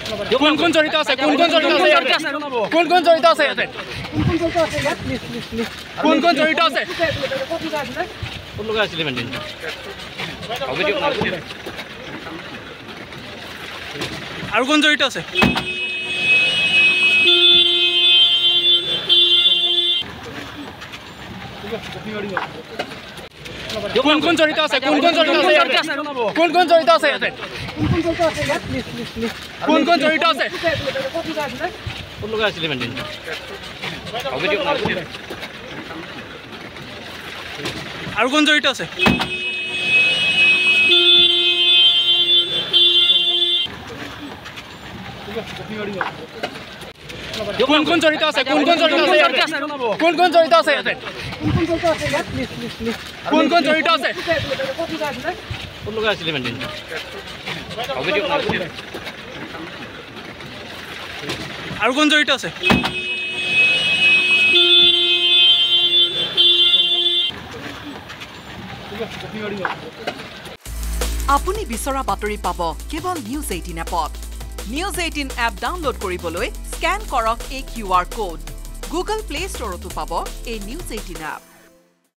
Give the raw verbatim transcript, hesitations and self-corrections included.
কোন কোন জড়িত আছে কোন কোন জড়িত আছে কোন কোন জড়িত আছে ইয়াতে কোন কোন জড়িত আছে কোন লোক আছিল মেনটেন আৰু কোন জড়িত আছে কোন কোন জড়িত আছে কোন কোন জড়িত আছে কোন কোন জড়িত আছে ইয়াতে কোন কোন জড়িত আছে কোন লোক আছিল মেনটেন আৰু কোন জড়িত আছে কোন কোন জড়িত আছে কোন কোন জড়িত আছে কোন কোন জড়িত আছে ইয়াতে কোন কোন জড়িত আছে কোন লোক আছিল মেনটেন আৰু কোন জড়িত আছে আপুনি বিচৰা বাতৰি পাব কেৱল নিউজ এইটিন এপত নিউজ এইটিন এপ ডাউনলোড কৰিবলৈ স্ক্যান কৰক এই Q R code Google play ষ্টৰতো পাব এই নিউজ এইটিন এপ